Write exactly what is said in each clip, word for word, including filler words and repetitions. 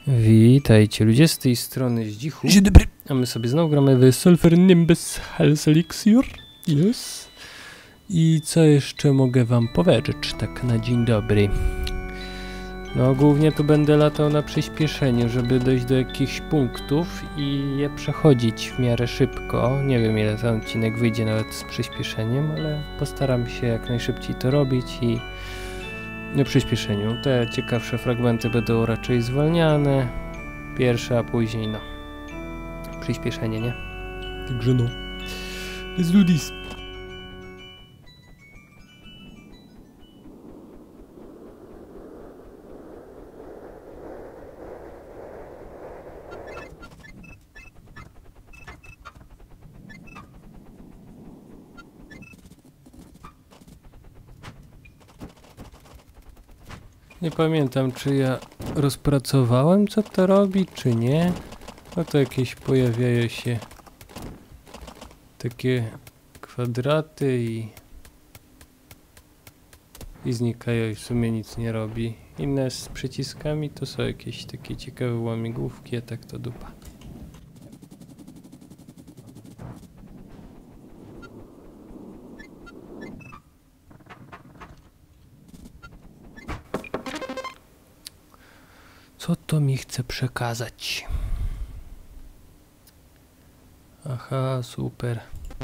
Witajcie ludzie z tej strony Zdzichu. Dzień dobry. A my sobie znowu gramy w Sulfur Nimbus Health Elixir. Yes. I co jeszcze mogę wam powiedzieć tak na dzień dobry? No głównie to będę latał na przyspieszeniu, żeby dojść do jakichś punktów i je przechodzić w miarę szybko. Nie wiem ile ten odcinek wyjdzie nawet z przyspieszeniem, ale postaram się jak najszybciej to robić i na przyspieszeniu. Te ciekawsze fragmenty będą raczej zwalniane. Pierwsze, a później no przyspieszenie, nie? Także no. Let's do this. Nie pamiętam, czy ja rozpracowałem, co to robi, czy nie. No to jakieś pojawiają się takie kwadraty i, i znikają i w sumie nic nie robi. Inne z przyciskami to są jakieś takie ciekawe łamigłówki, a tak to dupa. Co to mi chce przekazać? Aha, super.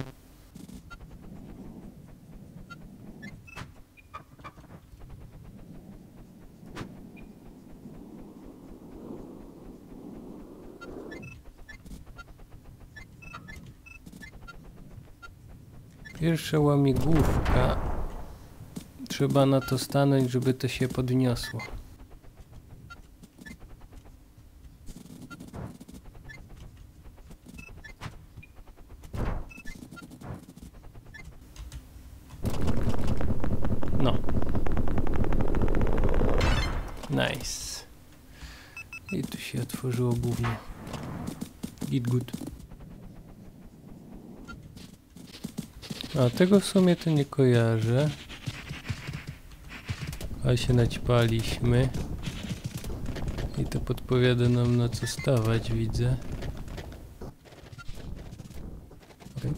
Pierwsza łamigłówka. Trzeba na to stanąć, żeby to się podniosło. No. Nice. I tu się otworzyło gówno. Git good. A tego w sumie to nie kojarzę. A się naćpaliśmy. I to podpowiada nam na co stawać, widzę. Okay.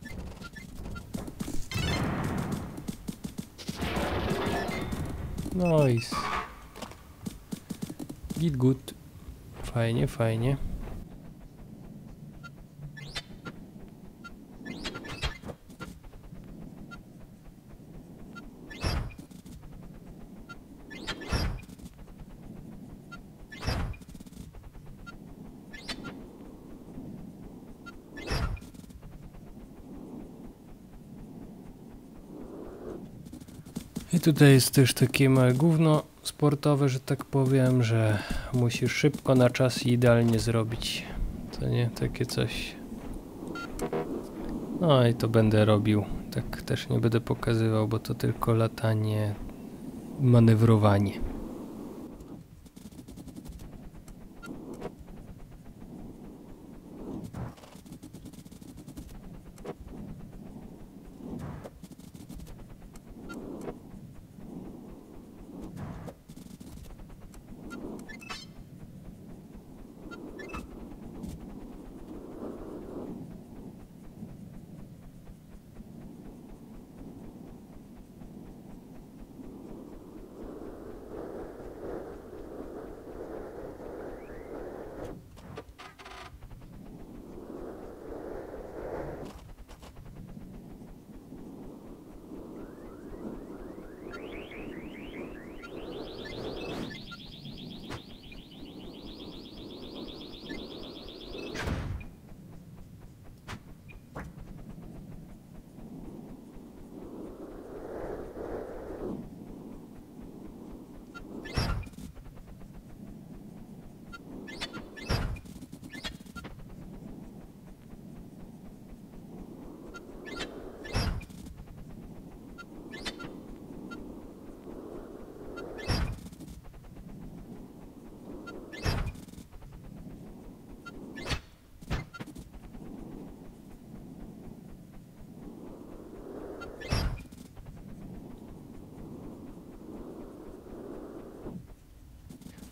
Nice. Git good. Fajnie, fajnie. I tutaj jest też takie małe gówno sportowe, że tak powiem, że musisz szybko na czas i idealnie zrobić. To nie takie coś. No i to będę robił. Tak też nie będę pokazywał, bo to tylko latanie, manewrowanie.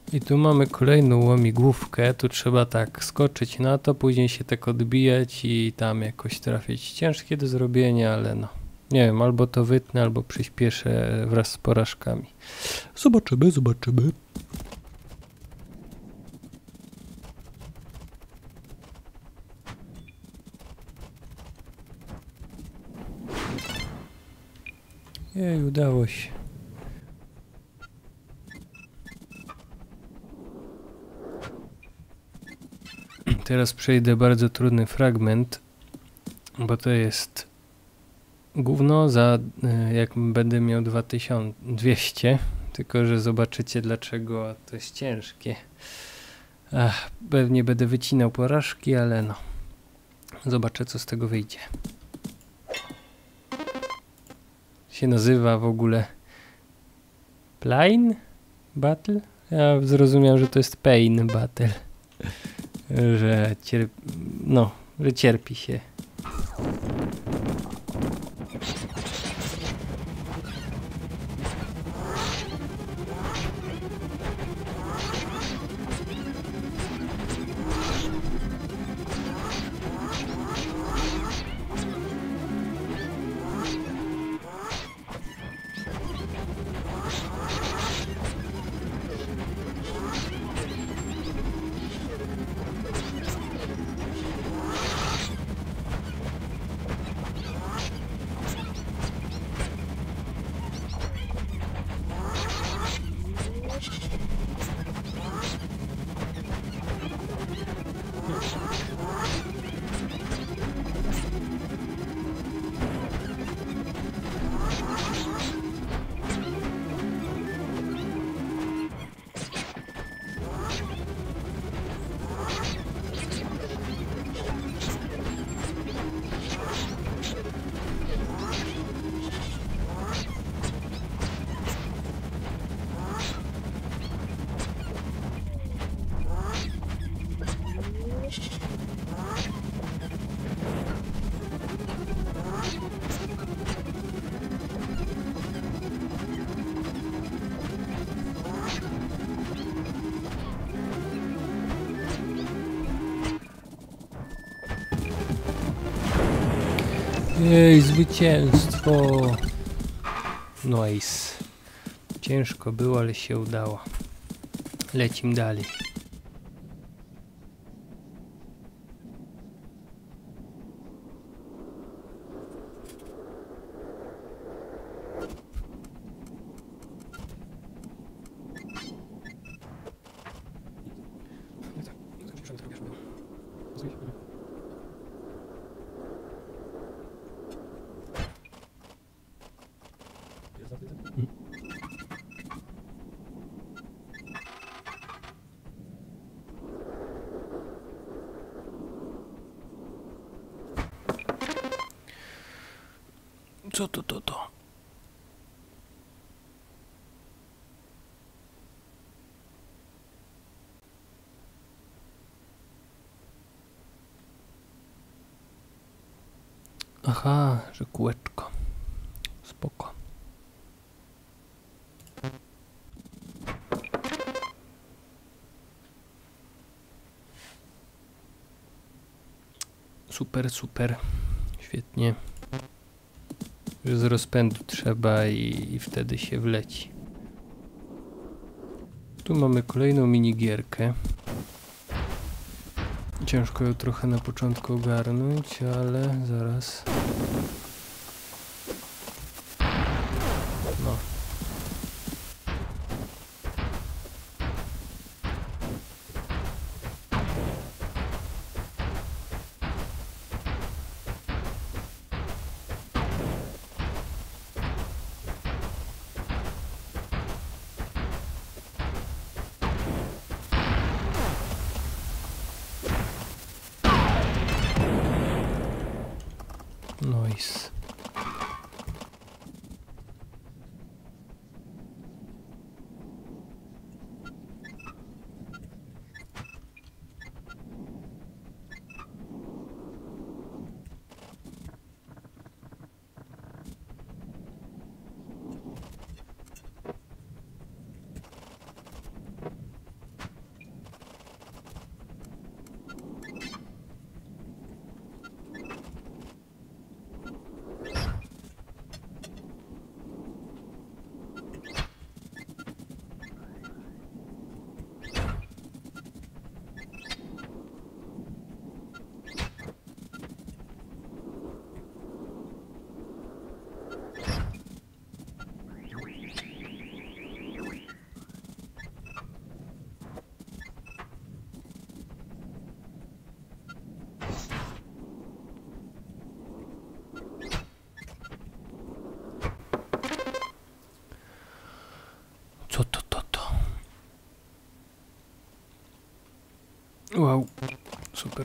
I tu mamy kolejną łamigłówkę, tu trzeba tak skoczyć na to, później się tak odbijać i tam jakoś trafić. Ciężkie do zrobienia, ale no, nie wiem, albo to wytnę, albo przyspieszę wraz z porażkami. Zobaczymy, zobaczymy. Jej, udało się. Teraz przejdę bardzo trudny fragment, bo to jest gówno za, jak będę miał dwa tysiące dwieście, tylko że zobaczycie dlaczego to jest ciężkie. Ach, pewnie będę wycinał porażki, ale no, zobaczę co z tego wyjdzie. Się nazywa w ogóle Plane Battle? Ja zrozumiałem, że to jest Pain Battle. Że cierp... no, że cierpi się. Jej, zwycięstwo! Nice. Ciężko było, ale się udało. Lecimy dalej. Co to, to, to? Aha, że kółeczko. Spoko. Super, super. Świetnie. Że z rozpędu trzeba i, i wtedy się wleci. Tu mamy kolejną minigierkę. Ciężko ją trochę na początku ogarnąć, ale zaraz. No. Nice. Wow, super.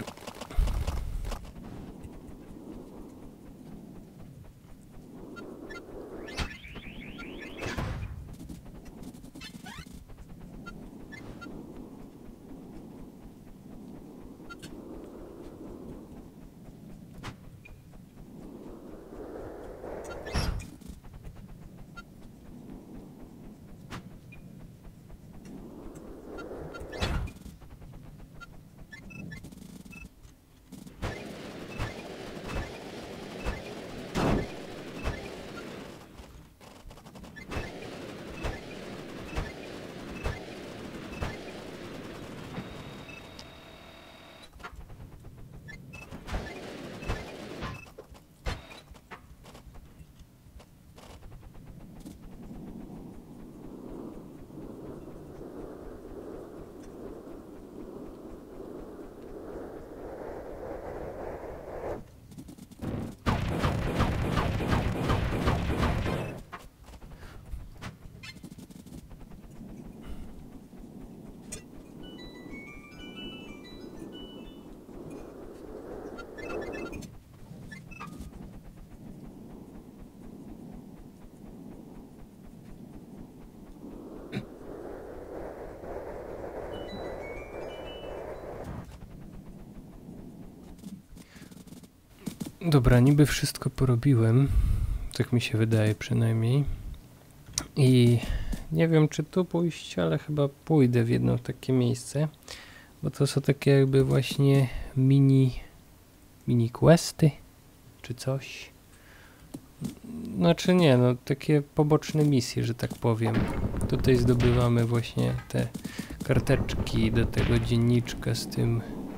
Dobra, niby wszystko porobiłem, tak mi się wydaje przynajmniej. I nie wiem, czy tu pójść, ale chyba pójdę w jedno takie miejsce, bo to są takie jakby właśnie mini mini questy czy coś. Znaczy nie, no takie poboczne misje, że tak powiem. Tutaj zdobywamy właśnie te karteczki do tego dzienniczka z tym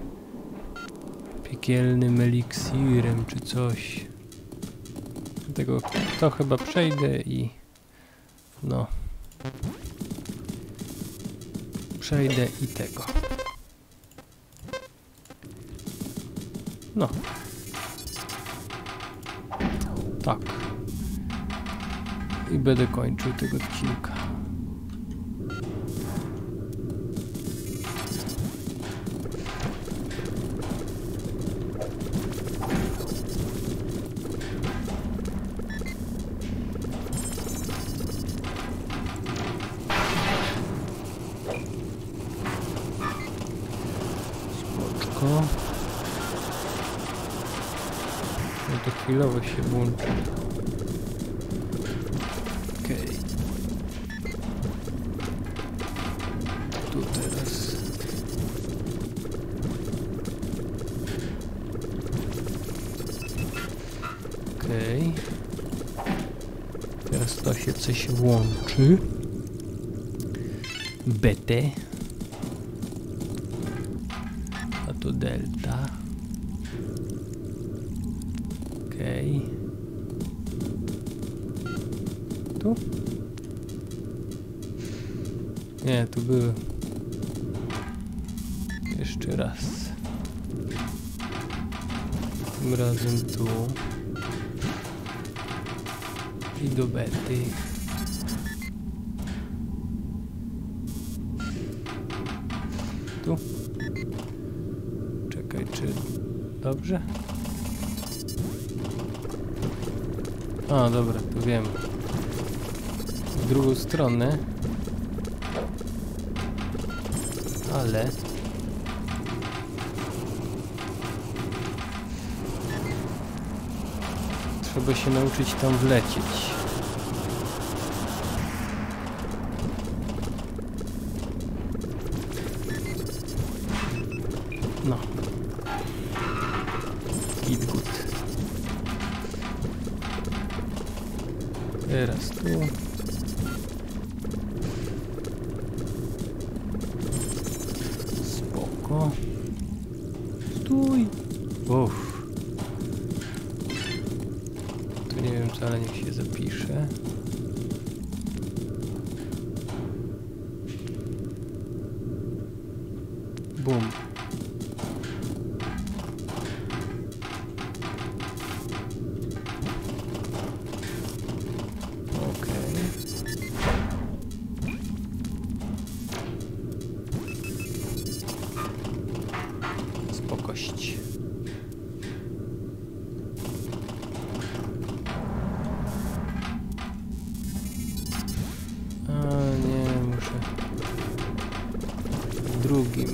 piekielnym eliksirem czy coś. Tego to chyba przejdę i no przejdę i tego. No. Tak. I będę kończył tego odcinka. Spoczko. No to chwilowo się włączy. Okej. Okay. Tu teraz. Okej. Okay. Teraz to się coś włączy. Betę. A to delta. Okej. Okay. Tu? Nie, tu były. Jeszcze raz. Tym razem tu. I do bety. Tu. Czekaj, czy dobrze? A, dobra, to wiem. W drugą stronę. Ale... trzeba się nauczyć tam wlecieć. No. Git good. Teraz tu. Spoko. Stój. Uff. Tu nie wiem co, ale niech się zapisze. Bum. dość. A nie, muszę w drugim.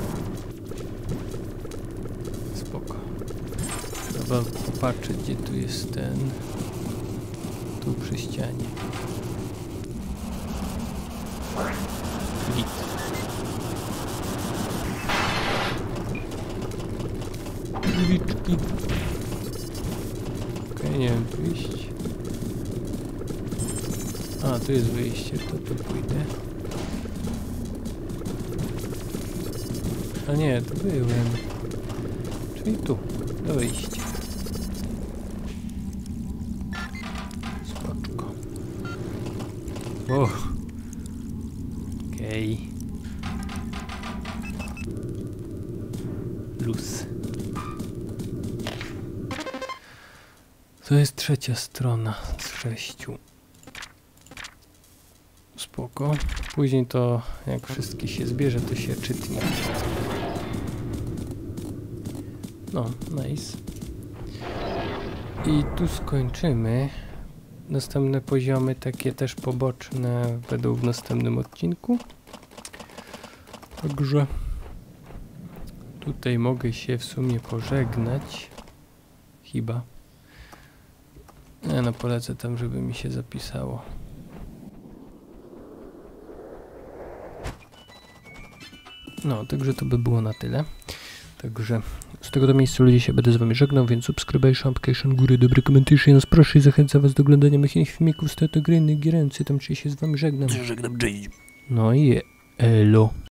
Spoko. Trzeba popatrzeć, gdzie tu jest ten. Tu przy ścianie. Git. Drzwiczki. Okej, okay, nie wiem, tu iść. A, tu jest wyjście, to tu pójdę. A nie, tu byłem. Czyli tu, do wyjścia. Spoczko. O. Okej. Okay. Luz. To jest trzecia strona z sześciu. Spoko. Później to, jak wszystkie się zbierze, to się czytnie. No, nice. I tu skończymy. Następne poziomy, takie też poboczne, będą w następnym odcinku. Także tutaj mogę się w sumie pożegnać. Chyba. Ja no polecę tam, żeby mi się zapisało. No, także to by było na tyle. Także z tego do miejsca ludzie się będę z wami żegnał, więc subskrybujcie, application, góry, dobry komentarze, nas proszę i zachęcam was do oglądania moich innych filmików z tego gry, innych gieręcy, tam czy się z wami żegnam. Żegnam, cześć. No i elo.